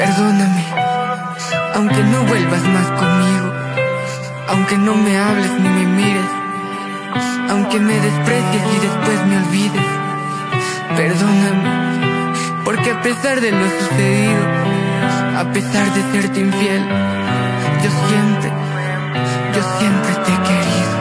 Perdóname, aunque no vuelvas más conmigo, aunque no me hables ni me mires, aunque me desprecies y después me olvides. Perdóname, porque a pesar de lo sucedido, a pesar de serte infiel, yo siempre te he querido.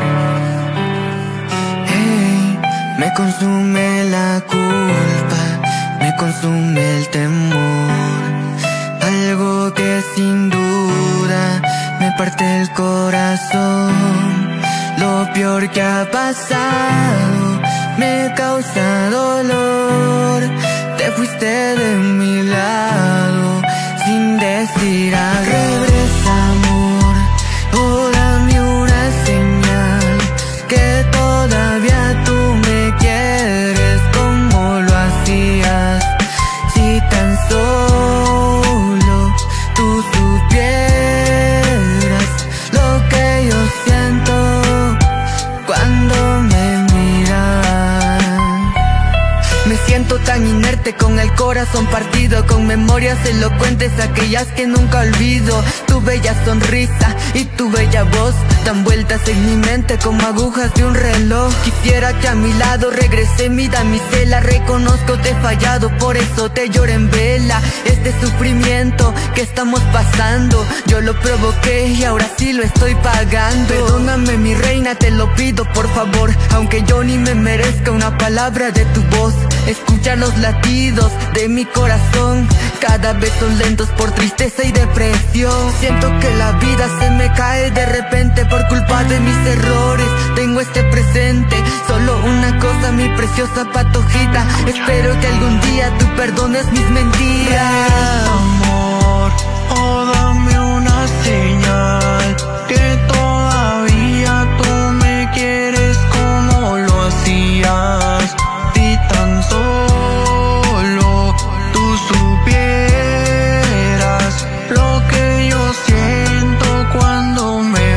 Hey, me consume la culpa, me consume el temor, algo que sin duda me parte el corazón. Lo peor que ha pasado me causa dolor. Te fuiste de mi lado sin decir adiós. Regresa, amor, o dame una señal que todavía tú me quieres como lo hacías. Si tan solo tú supieras lo que yo siento cuando me miras. Me siento tan inerte, con el corazón partido, con memorias elocuentes, aquellas que nunca olvido. Tu bella sonrisa y tu bella voz dan vueltas en mi mente como agujas de un reloj. Quisiera que a mi lado regrese mi damisela. Reconozco te he fallado, por eso te lloro en vela. Este sufrimiento que estamos pasando, yo lo provoqué y ahora sí lo estoy pagando. Perdóname mi reina, te lo pido por favor, aunque yo ni me merezca una palabra de tu voz. Escucha los latidos de mi corazón, cada vez son lentos por tristeza y depresión. Siento que la vida se me cae de repente por culpa de mis errores. Tengo este presente, solo una cosa, mi preciosa patojita. Espero que algún día tú perdones mis mentiras. Amor, o dame una señal que todavía tú me quieres como lo hacías. Si tan solo tú supieras lo que yo siento cuando me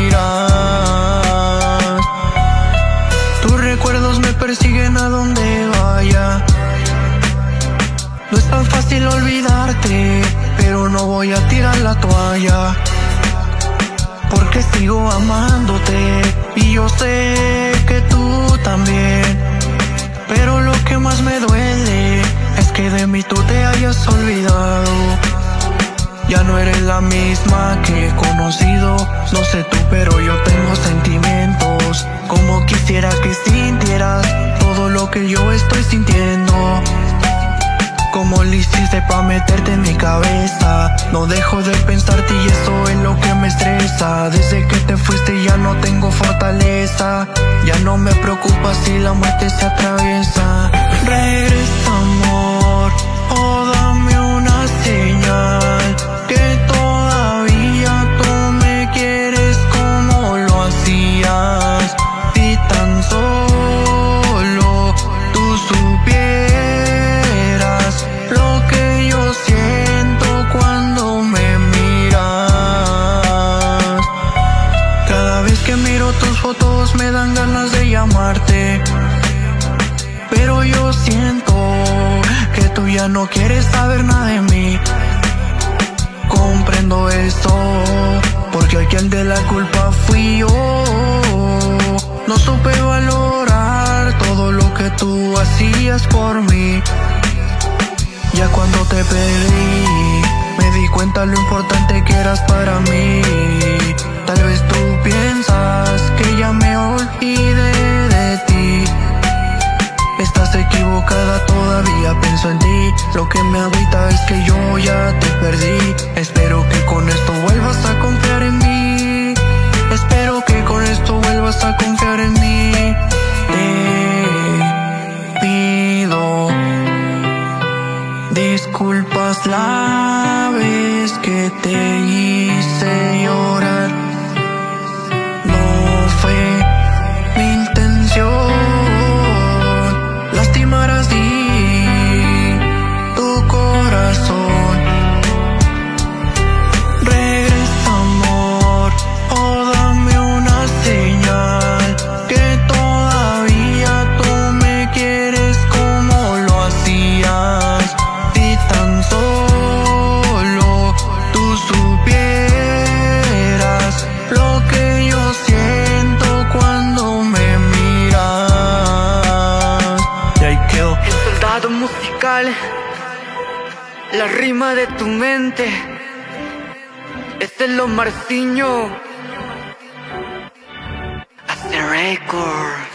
miras. Tus recuerdos me persiguen a donde vaya. No es tan fácil olvidarte, pero no voy a tirar la toalla, porque sigo amándote y yo sé que tú también. Pero lo que más me duele es que de mí tú te hayas olvidado. Ya no eres la misma que he conocido. No sé tú, pero yo tengo sentimientos. Como quisiera que sintieras todo lo que yo estoy sintiendo. ¿Cómo lo hiciste pa' meterte en mi cabeza? No dejo de pensarte y eso es lo que me estresa. Desde que te fuiste ya no tengo fortaleza. Ya no me preocupa si la muerte se atraviesa. Regresa, amor, o dame una señal que todavía tú me quieres como lo hacías. Si tan solo tú supieras lo que yo siento cuando me miras. Cada vez que miro tus fotos me dan ganas de llamarte, pero yo siento que tú ya no quieres saber nada de mí. Comprendo esto, porque aquí el de la culpa fui yo. No supe valorar todo lo que tú hacías por mí. Ya cuando te perdí, me di cuenta lo importante que eras para mí. Tal vez tú piensas que ya me olvidé de ti. Estás equivocada, todavía pienso en ti. Lo que me agüita es que yo ya te perdí. Espero que con esto vuelvas a confiar en mí. Espero que con esto vuelvas a confiar en mí. Te pido disculpas la vez que te hice llorar. No fue mi intención lastimar así tu corazón. Regresa, amor, o dame una señal que todavía tú me quieres como lo hacías. Si tan solo Legado musical, la rima de tu mente, es el Omarciño. Hace récord.